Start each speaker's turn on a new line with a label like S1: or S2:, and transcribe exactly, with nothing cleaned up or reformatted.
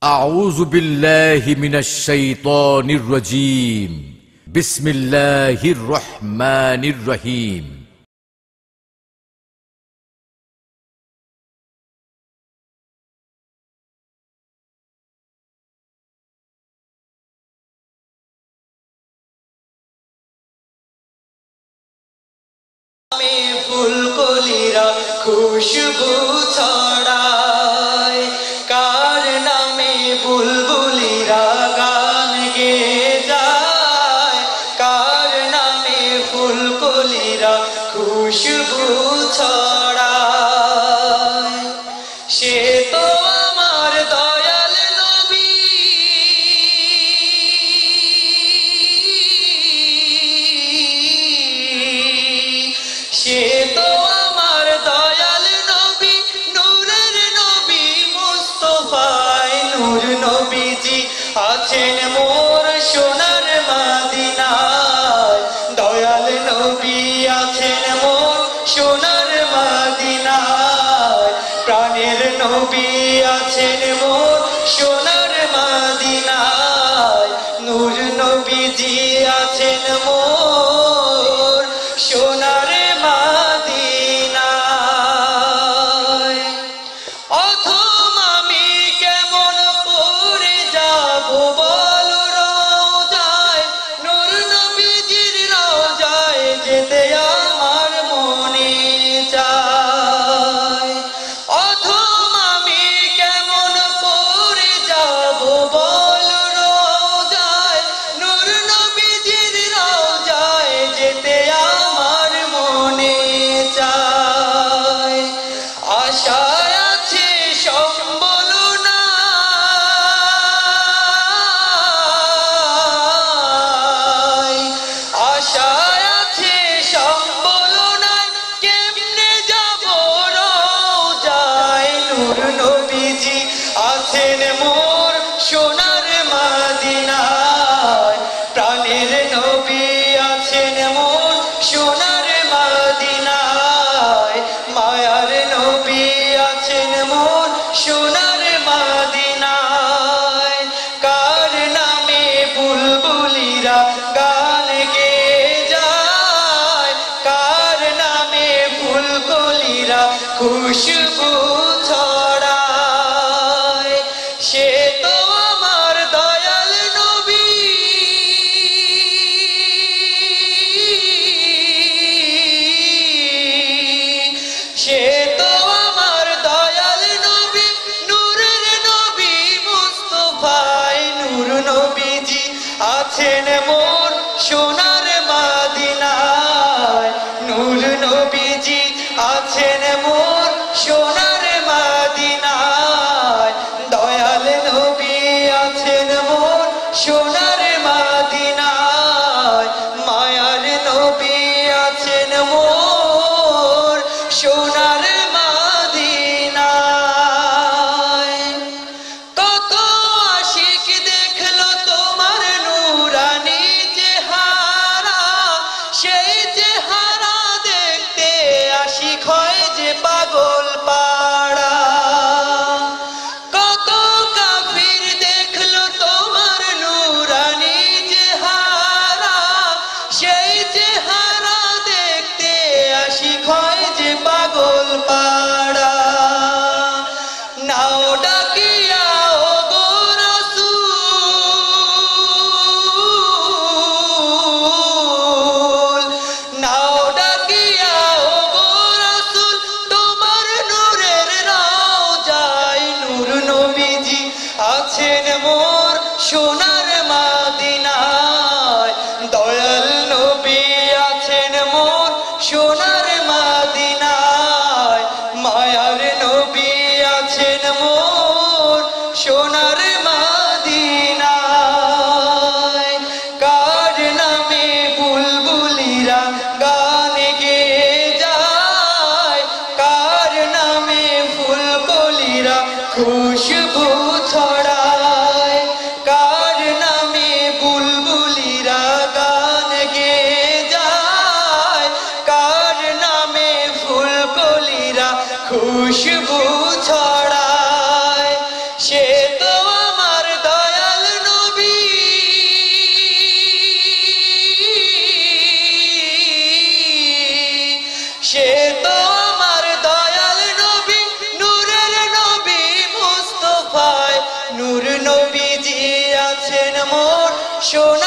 S1: أعوذ بالله من الشيطان الرجيم بسم الله الرحمن الرحيم
S2: ফুলকলিরা খুশবু ছড়ায়, কার নামে বুলবুলিরা গান গেয়ে যায়, কার নামে ফুলকলিরা খুশবু ছড়ায়। সে তো আমার দয়াল নবী, সে তো আমার দয়াল নবী, নূরের নবী মুস্তাফায়ে নূর নবীজি আছেন মোর সোনার মদিনায়, দয়াল নবী আছেন মোর সোনার মদিনায়, প্রাণের নবী আছেন মোর সোনার মদিনায়, নূর নবীজি আছেন মোর সোনার মদিনায়। অথম আমি কেমন করে যাব বল রওজায়, নূর নবীজির রওজায় যেতে আমার মনে চায়। অথম আমি কেমন করে যাব বল রওজায়, নূর নবীজির রওজায় যেতে আমার মনে চায়। আশায় আছে সম্বল নাই, আশায় আছে সম্বল নাই, কেমনে যাব রওজায়, নূর নবীজি আছেন মোর সোনার মদিনায়, প্রাণের নবী আছেন মোর সোনার মদিনায়, মায়ার নবী আছেন মোর সোনার মদিনায়, কার নামে বুলবুলিরা গান গেয়ে যায়, কার নামে ফুলকলিরা খুশবু ছড়ায়। সে তো আমার দয়াল নবী, সে তো আমার দয়াল নবী, নূরের নবী মুস্তাফায়ে নূর নবীজি আছেন মোর সোনার মদিনায়, নূর নবীজি আছেন মোর সোনার মদিনায়, দয়াল নবী আছেন মোর সোনার মদিনায়, মায়ার নবী আছেন মোর সোনার মদিনায়। কত আশিক দেখলো তোমার নূরানী চেহারা, সেই চেহারা দেখতে আশিক হয় যে পাগল পাড়া। কত কাফির দেখলো তোমার নূরানী চেহারা, সেই চেহারা দেখতে আশিক হয় যে পাগল পাড়া। নাও ডাকিয়া ও গো রাসূল, নাও ডাকিয়া ও গো রাসূল, তোমার নূরের রওজায়, নূর নবীজি আছেন মোর সোনার মদিনায়, দয়াল নবী আছেন মোর সোনার মদিনায়, মায়ার নবী আছেন মোর সোনার মদিনায়, কার নামে বুলবুলিরা গান গেয়ে যায়, কার নামে ফুলকলিরা খুশবু ছড়ায়, কার নূর নবীজি আছেন মোর সোনার